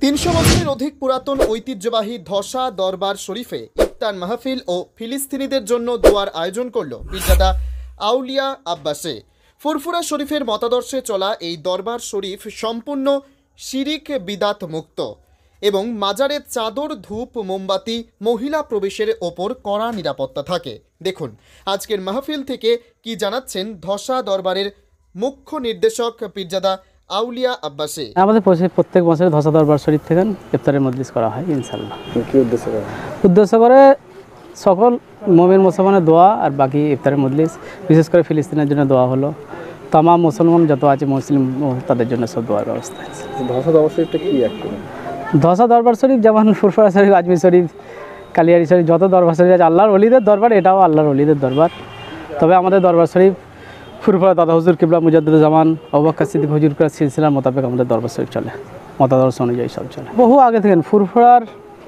300 বছরের অধিক পুরাতন ঐতিহ্যবাহী ধসা দরবার শরীফে ইফতার মাহফিল ও ফিলিস্তিনিদের জন্য দোয়ার আয়োজন করল পীরজাদা আউলিয়া আব্বাসে। ফুরফুরা শরীফের মতাদর্শে চলা এই দরবার শরীফ সম্পূর্ণ শিরিক বিদাত মুক্ত এবং মাজারে চাদর, ধূপ, মোমবাতি, মহিলা প্রবেশের ওপর কড়া নিরাপত্তা থাকে। দেখুন আজকের মাহফিল থেকে কি জানাচ্ছেন ধসা দরবারের মুখ্য নির্দেশক পীরজাদা আউলিয়া আব্বাসে। আমাদের প্রত্যেক বছরে ধসা দরবার শরীফ থেকে ইফতারের মজলিস করা হয় ইনশাআল্লাহ। কি উদ্দেশ্য করে সকল মুমিন মুসলমানের দোয়া আর বাকি ইফতারের মজলিস, বিশেষ করে ফিলিস্তিনের জন্য দোয়া হলো। তামাম মুসলমান যত আছে মুসলিম তাদের জন্য সব দোয়ার ব্যবস্থা আছে। ধসা দরবার শরীফটা কি একটু? ধসা দরবার শরীফ যেমন ফুরফুরা শরীফ, আজমির শরীফ, কালিয়ারি শরীফ, যত দরবার শরীফ আছে আল্লাহর ওলিদের দরবার, এটাও আল্লাহর ওলিদের দরবার। তবে আমাদের দরবার শরীফ ফুরফুরা দাদা হুজুর কিবলা মুজাদ্দিদুল জামান আবু বকর সিদ্দিক হুজুর করার সিলসিলার মোতাবেক আমাদের দরবার শরীফ চলে, মতাদর্শ অনুযায়ী সব চলে। বহু আগে থেকে ফুরফুরার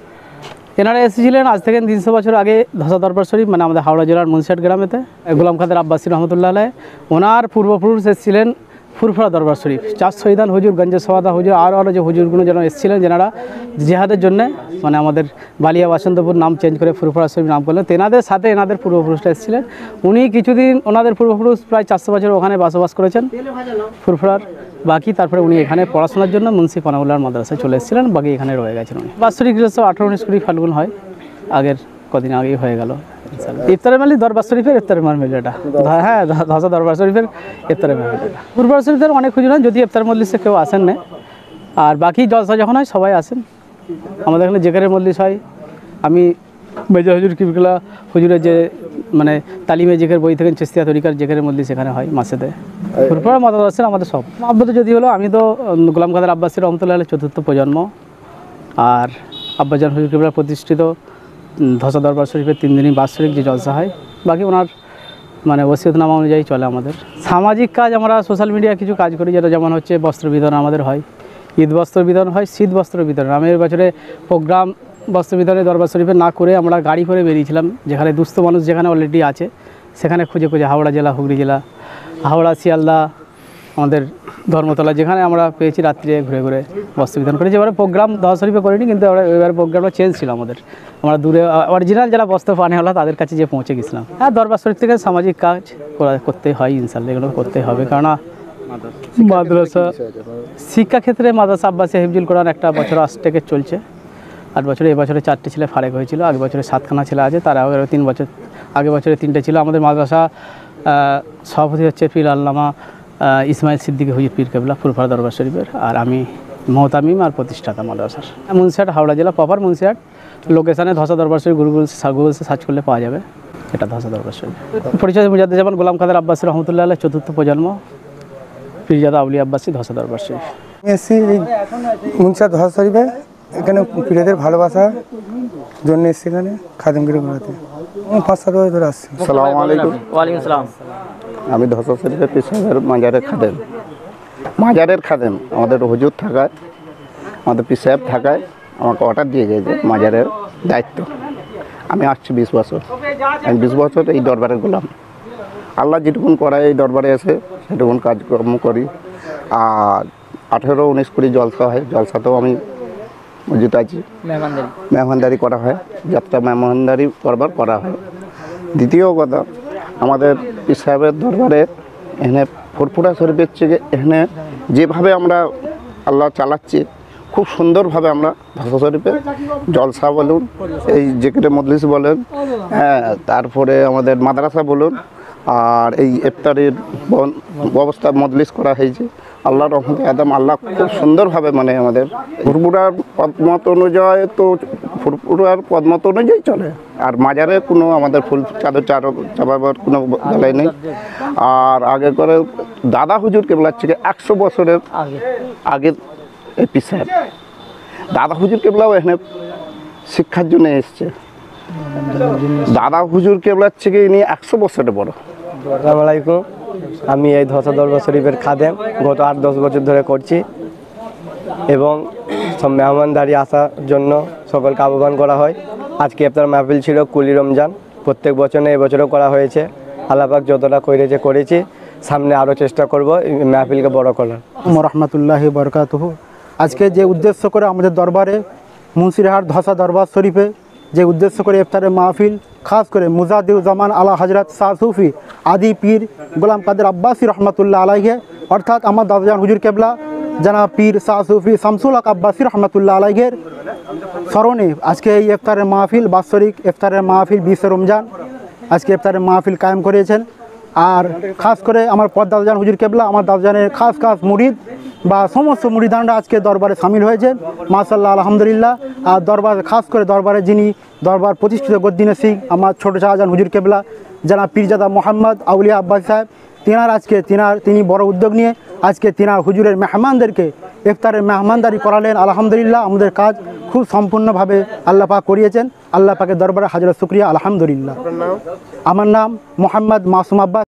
এনারা এসেছিলেন আজ থেকে 300 বছর আগে ধসা দরবার শরীফ, মানে আমাদের হাওড়া জেলার মুন্সিহাট গ্রামেতে। গোলাম কাদের আব্বাসী রহমতুল্লাহ আলাইহ ওনার পূর্বপুরুষ এসেছিলেন ফুরফুরা দরবার শরীফ। চার শহীদান হুজুর, গঞ্জে সোয়াদা হুজুর, আরও যে হুজুরগুলো যেন এসেছিলেন যেনারা জিহাদের জন্য, মানে আমাদের বালিয়া বাসন্তপুর নাম চেঞ্জ করে ফুরফুরা শরীফ নাম করলেন। তেনাদের সাথে এনাদের পূর্বপুরুষরা এসেছিলেন। উনি কিছুদিন ওনাদের পূর্বপুরুষ প্রায় 400 বছর ওখানে বসবাস করেছেন ফুরফুরার। বাকি তারপরে উনি এখানে পড়াশোনার জন্য মুন্সি পানাউল্লাহর মাদ্রাসায় চলে এসেছিলেন, বাকি এখানে রয়ে গেছেন উনি। বাৎসরিক 18-19 কুড়ি ফাল্গুন হয়, আগের কদিন আগেই হয়ে গেল। ইফতারের মালি দরবার শরীফের ইফতারের মাহফিল এটা, হ্যাঁ ধসা দরবার শরীফের ইফতারের মাহফিল এটা। দরবার শরীফের অনেক হুজুর হয়, যদি ইফতার মজলিসে কেউ আসেন না, আর বাকি জলসা যখন হয় সবাই আসেন। আমাদের এখানে জেকেরের মজলিস হয়। আমি মেজর হুজুর কিবলা হুজুরের যে মানে তালিমে জেকের বই থেকে চিস্তিয়া তরিকার জেকেরের মজলিস এখানে হয় মাসেতে। ফুরফুরা মতাদর্শের আমাদের সব আব্বাতে যদি হলো, আমি তো গোলাম কাদের আব্বাসী রহমতুল্লাহ আলাইহ 4র্থ প্রজন্ম, আর আব্বাজান হুজুর কিবলা প্রতিষ্ঠিত ধসা দরবার শরীফের 3 দিনই বাৎসরিক যে জলসা হয়, বাকি ওনার মানে ওসিয়তনামা অনুযায়ী চলে আমাদের। সামাজিক কাজ আমরা সোশ্যাল মিডিয়া কিছু কাজ করি, যেটা যেমন হচ্ছে বস্ত্র বিতরণ আমাদের হয়, ঈদ বস্ত্র বিতরণ হয়, শীত বস্ত্র বিতরণ। আমি এর বছরে প্রোগ্রাম বস্ত্র বিতরণে দরবার শরীফে না করে আমরা গাড়ি করে বেরিয়েছিলাম, যেখানে দুস্থ মানুষ যেখানে অলরেডি আছে সেখানে খুঁজে খুঁজে, হাওড়া জেলা, হুগলি জেলা, হাওড়া, শিয়ালদা, আমাদের ধর্মতলা, যেখানে আমরা পেয়েছি রাত্রে ঘুরে ঘুরে বস্ত্র বিতরণ করেছি। এবারে প্রোগ্রাম ধসা শরীফে করিনি, কিন্তু এবারে প্রোগ্রামটা চেঞ্জ ছিল আমাদের। আমরা দূরে অরিজিনাল যারা বস্ত্র পানেওয়ালা তাদের কাছে যে পৌঁছে গেছিলাম। হ্যাঁ, দরবার শরীফ থেকে সামাজিক কাজ করতে হয় ইনশাআল্লাহ, এগুলো করতে হবে। কারণ মাদ্রাসা শিক্ষাক্ষেত্রে মাদ্রাসা আব্বাসী হিফজুল কোরআন একটা বছর আজ থেকে চলছে। 8 বছরে, এবছরে 4টে ছেলে ফারেক হয়েছিল, আগের বছরে 7খানা ছেলে আছে, তার আগে 3 বছর আগে বছরে 3টে ছিল। আমাদের মাদ্রাসা সভাপতি হচ্ছে পীর আল্লামা ইসমাইল সিদ্দিকী হুজুর পীর কেবলা ফুরফুরা দরবার শরীফের, আর আমি মোহতামিম আর প্রতিষ্ঠাতা মাদ্রাসার। মুন্সিহাট, হাওড়া জেলা প্রপার মুন্সিহাট লোকেশানে ধসা দরবার শরীফ গুগলসে সার্চ করলে পাওয়া যাবে, এটা ধসা দরবার শরীফ। পরিচয় মুজাদ্দিদ জামান গোলাম কাদের আব্বাসী রহমতুল্লাহ আলাইহ 4র্থ প্রজন্ম, পীরজাদা আউলিয়া আব্বাসী ধসা দরবার শরীফ। এসছি এই মুন্সিহাট ধসা শরীফে, এখানে পীরদের ভালোবাসার জন্য এসছি, এখানে খাদেমগিরি করাতে 5-7 বছর ধরে আসছি। আসসালামু আলাইকুম। ওয়ালাইকুম আসসালাম। আমি ধসা শরীফের পিসাবের মাজারের খাদেম। আমাদের হুজুর থাকায়, আমাদের পিসাব থাকায় আমাকে অর্ডার দিয়ে গেছে মাজারের দায়িত্ব। আমি আসছি 20 বছর। আমি 20 বছর এই দরবারে গোলাম। আল্লাহ যেটুকুন করায় এই দরবারে এসে সেটুকুন কাজকর্ম করি। আর 18-19 কুড়ি জলসা হয়, জলসাতেও আমি মজুদ আছি। মেহমানদারি করা হয়, যাত্রা মেহমানদারি করবার করা হয়। দ্বিতীয় কথা, আমাদের পীর সাহেবের দরবারে এখানে ফুরফুরা শরীফের থেকে এখানে যেভাবে আমরা আল্লাহ চালাচ্ছি, খুব সুন্দরভাবে আমরা ধসা শরীফে জলসা বলুন, এই জেকেরে মজলিস বলেন, হ্যাঁ, তারপরে আমাদের মাদ্রাসা বলুন, আর এই ইফতারের ব্যবস্থা মজলিস করা হয়েছে। আল্লাহর রহমতে আদম আল্লাহ খুব সুন্দরভাবে, মানে আমাদের ফুরফুরার পদমত অনুযায়ী তো ফুরফুরার পদমত অনুযায়ী চলে। আর মাজারে কোনো আমাদের ফুল চাদর চাপাবার কোনো বেলায় নেই। আর আগে করে দাদা হুজুর কেবলার থেকে 100 বছরের আগের এই পীর সাহেব দাদা হুজুর কেবলাও এখানে শিক্ষার জন্য এসছে। দাদা হুজুর কেবলার থেকে ইনি 100 বছরের বড়। আসসালামু আলাইকুম। আমি এই ধসা দরবার শরীফের খাদেম, গত 8-10 বছর ধরে করছি, এবং সব মেহমানদারি আসার জন্য সকলকে আহ্বান করা হয়। আজকে ইফতার মাহফিল ছিল কুলি রমজান, প্রত্যেক বছরে এবছরও করা হয়েছে। আল্লাহ পাক যতটা করেছি, সামনে আরও চেষ্টা করব এই মাহফিলকে বড় করার। রহমতুল্লাহি বারাকাতুহু। আজকে যে উদ্দেশ্য করে আমাদের দরবারে মুন্সিরহাট ধসা দরবার শরীফে যে উদ্দেশ্য করে ইফতারের মাহফিল, খাস করে মুজাদ্দিউজ্জামান আলা হজরত শাহ সুফি আদি পীর গোলাম কাদের আব্বাসী রহমতুল্লাহ আলাইহে, অর্থাৎ আমার দাদাজান হুজুর কেবলা জানাব পীর শাহ সুফি শামসুল হক আব্বাসী রহমতুল্লাহ আলাইহের স্মরণে আজকে এই ইফতারের মাহফিল, বাৎসরিক ইফতারের মাহফিল 20 রমজান আজকে ইফতারের মাহফিল কায়েম করেছেন। আর খাস করে আমার দাদাজান হুজুর কেবলা, আমার দাদাজানের খাস মুরিদ বা সমস্ত মুরিদানরা আজকে দরবারে সামিল হয়েছেন, মাশাআল্লাহ আলহামদুলিল্লাহ। আর দরবার খাস করে দরবারে যিনি দরবার প্রতিষ্ঠিত গদ্দিনে সিং আমার ছোট শাহজাহান হুজুর কেবলা জানাব পীরজাদা মোহাম্মদ আউলিয়া আব্বাস সাহেব, তিনি বড় উদ্যোগ নিয়ে আজকে তিনার হুজুরের মেহমানদেরকে ইফতারের মেহমানদারি করালেন। আলহামদুলিল্লাহ, আমাদের কাজ খুব সম্পূর্ণভাবে আল্লাহ পাক করিয়েছেন। আল্লাহ পাকের দরবারে হাজার শুকরিয়া, আলহামদুলিল্লাহ। আমার নাম মোহাম্মদ মাসুম আব্বাস।